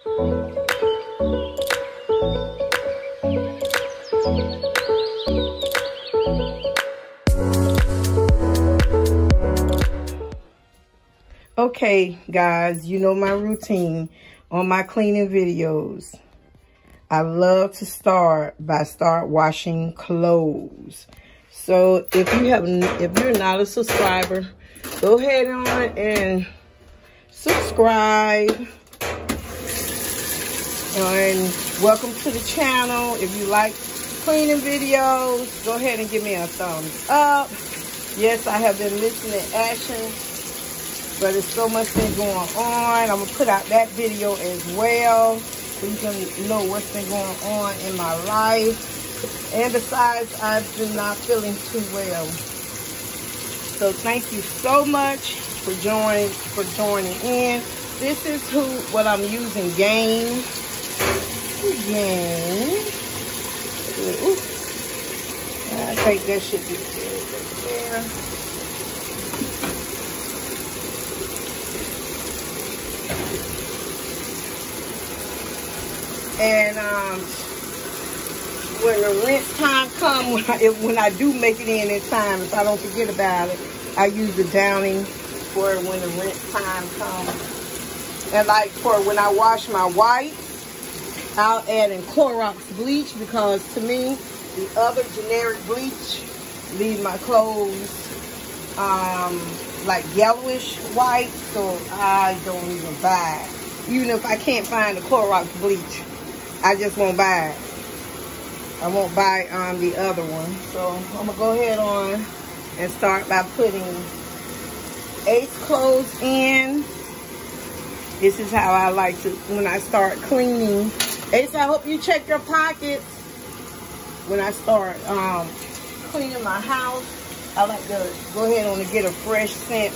Okay, guys, you know my routine on my cleaning videos. I love to start washing clothes. So if you're not a subscriber, go ahead on and subscribe. And welcome to the channel. If you like cleaning videos, go ahead and give me a thumbs up. Yes, I have been missing in action, but it's so much been going on. I'm going to put out that video as well, so you can know what's been going on in my life. And besides, I've been not feeling too well. So thank you so much for joining in. This is what I'm using, Gain. I think that should be good right there. And when the rinse time comes, when I do make it in time, if I don't forget about it, I use the Downing for when the rinse time comes. And like for when I wash my white, I'll add in Clorox bleach, because to me, the other generic bleach leave my clothes like yellowish white, so I don't even buy it. Even if I can't find the Clorox bleach, I just won't buy it. I won't buy the other one. So I'm going to go ahead on and start by putting Ace clothes in. This is how I like to, when I start cleaning. Ace, I hope you check your pockets. When I start cleaning my house, I like to go ahead on and get a fresh scent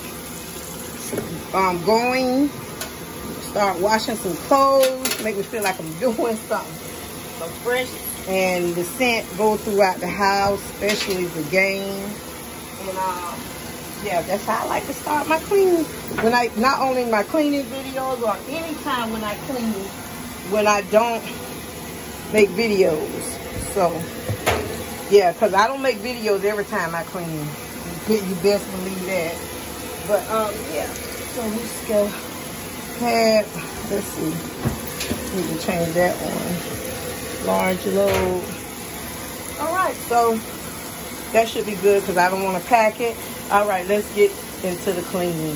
going. Start washing some clothes, make me feel like I'm doing something. So fresh, and the scent go throughout the house, especially the Gain. And yeah, that's how I like to start my cleaning. When not only my cleaning videos, or anytime when I clean, when I don't make videos. So yeah, because I don't make videos every time I clean. You best believe that. But yeah, so we just go. Let's see, need to change that one. Large load. All right, so that should be good because I don't want to pack it. All right, let's get into the cleaning.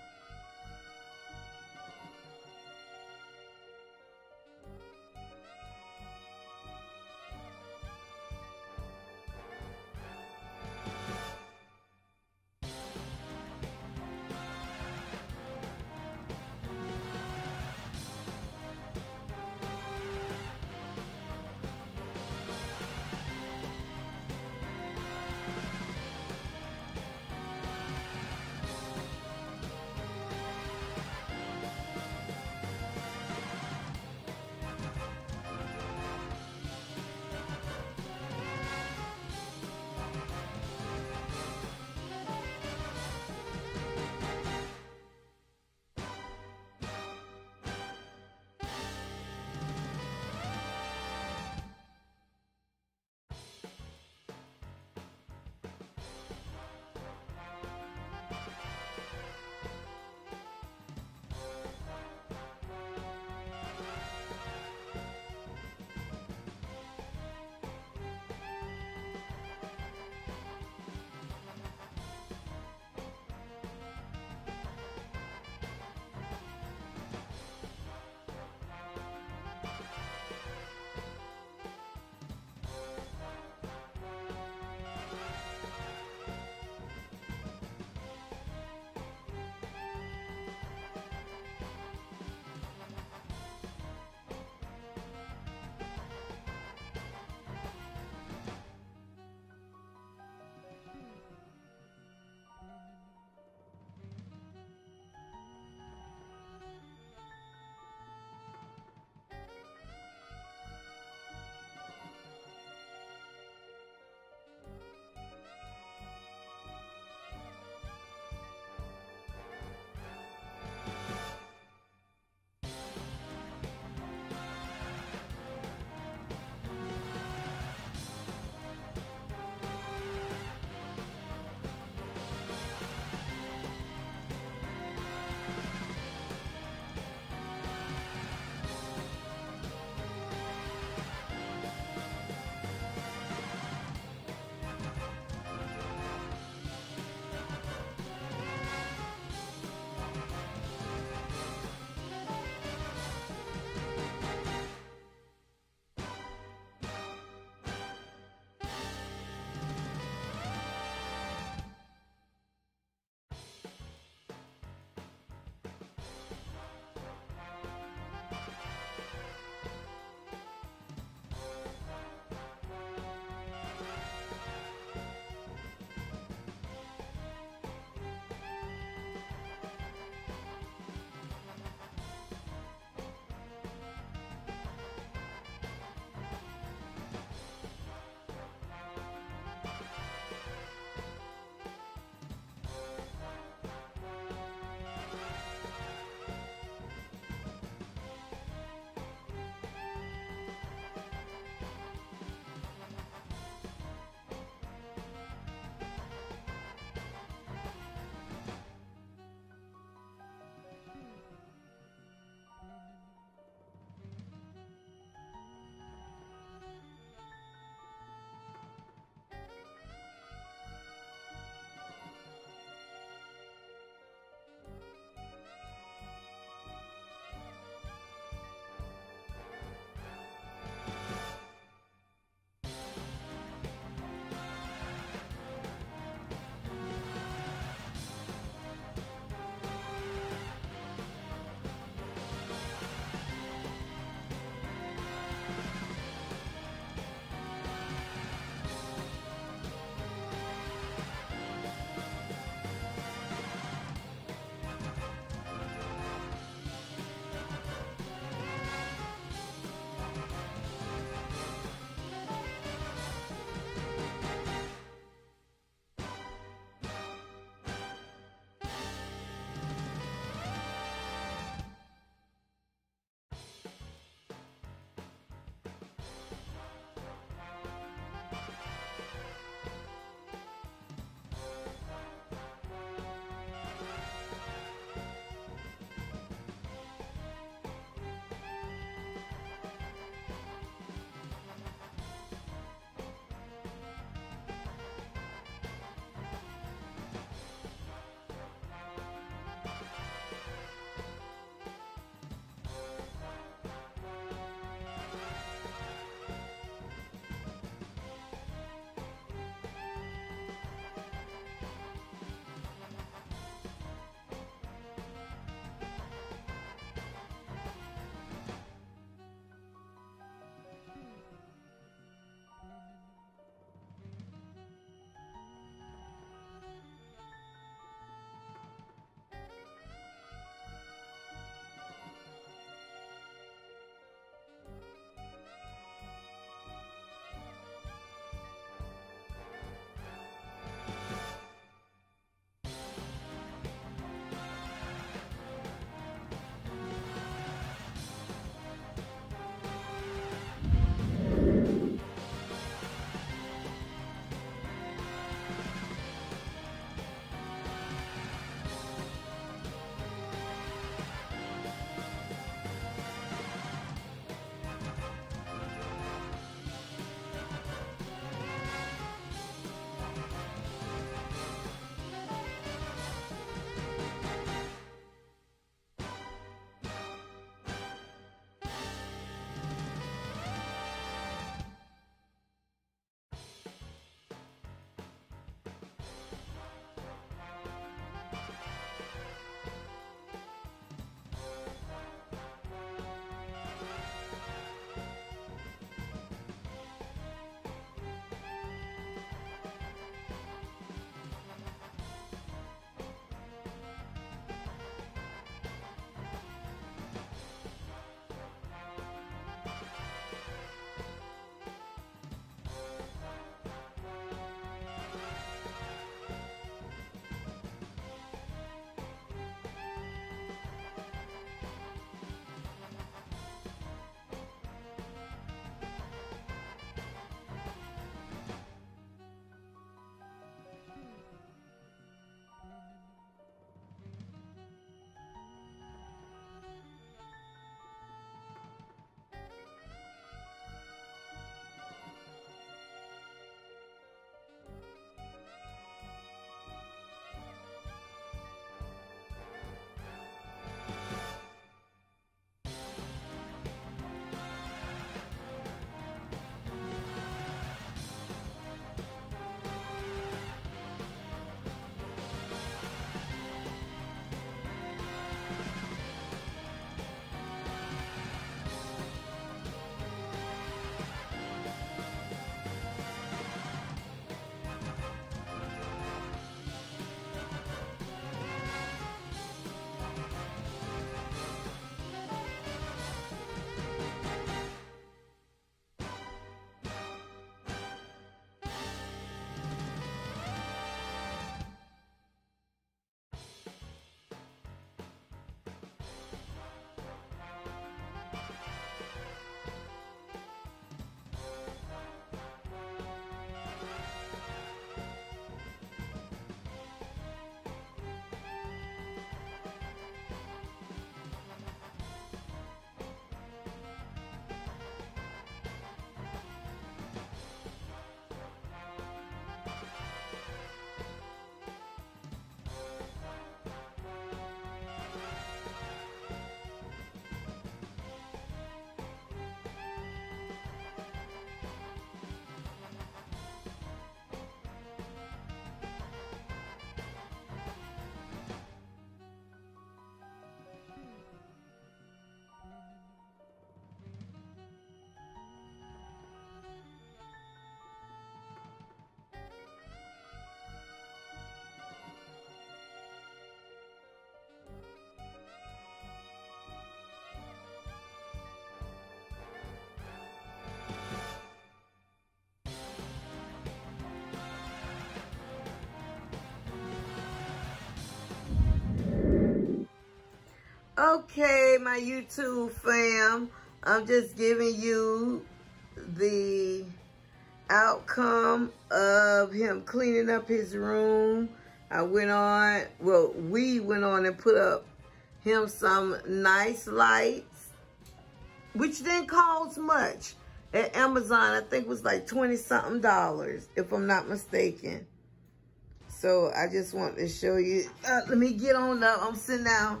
Okay, my YouTube fam, I'm just giving you the outcome of him cleaning up his room. we went on and put up him some nice lights, which didn't cost much. At Amazon, I think it was like $20-something, if I'm not mistaken. So I just want to show you. Let me get on up. I'm sitting down.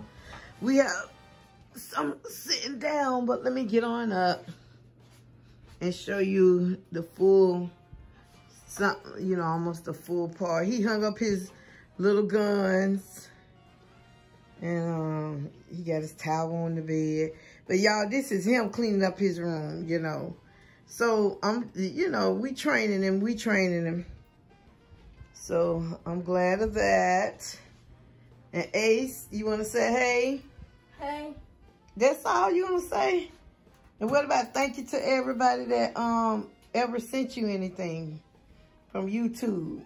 I'm sitting down, but let me get on up and show you the full, almost the full part. He hung up his little guns, and he got his towel on the bed. But y'all, this is him cleaning up his room, So we training him. So I'm glad of that. And Ace, you want to say hey? Hey. That's all you want to say? And what about thank you to everybody that ever sent you anything from YouTube?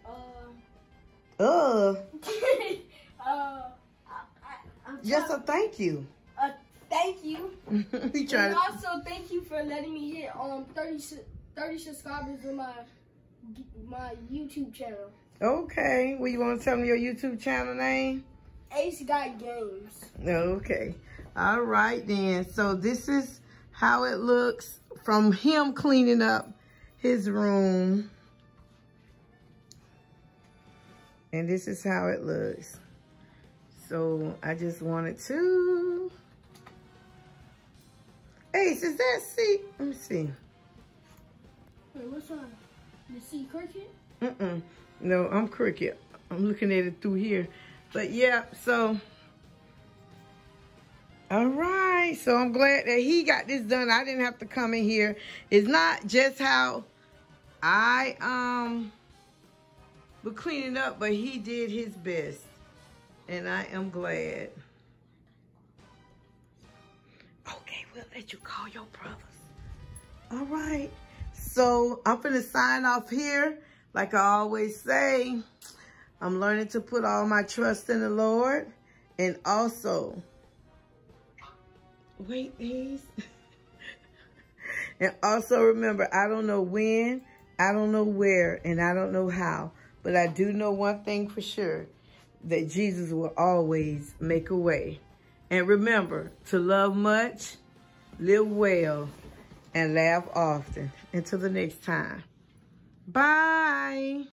Just a thank you. Thank you. And also thank you for letting me hit 30 subscribers on my YouTube channel. Okay. Well, you want to tell me your YouTube channel name? Ace Got Games. Okay. All right then. So this is how it looks from him cleaning up his room. And this is how it looks. So I just wanted to... Ace, is that C? Let me see. Wait, what's on? You see crooked? No, I'm crooked. I'm looking at it through here. But yeah, so... All right. So I'm glad that he got this done. I didn't have to come in here. It's not just how I was cleaning up, but he did his best. And I am glad. Okay, we'll let you call your brothers. All right. So I'm finna sign off here. Like I always say, I'm learning to put all my trust in the Lord. And also, wait, Ace. And also remember, I don't know when, I don't know where, and I don't know how. But I do know one thing for sure, that Jesus will always make a way. And remember to love much, live well, and laugh often. Until the next time. Bye.